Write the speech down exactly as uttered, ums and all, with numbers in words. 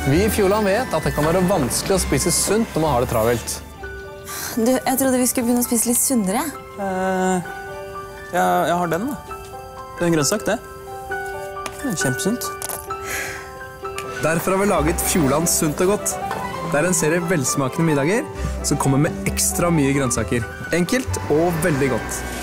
Vi i Fjordland vet at det kan være vanskelig å spise sunt når man har det travelt. Du, jeg trodde vi skulle begynne å spise litt sunnere. Eh, jeg, jeg har den, da. Det er en grønnsak, det. Det er kjempesunt. Derfor har vi laget Fjordland sunt og godt. Det er en serie velsmakende middager som kommer med ekstra mye grønnsaker. Enkelt og veldig godt.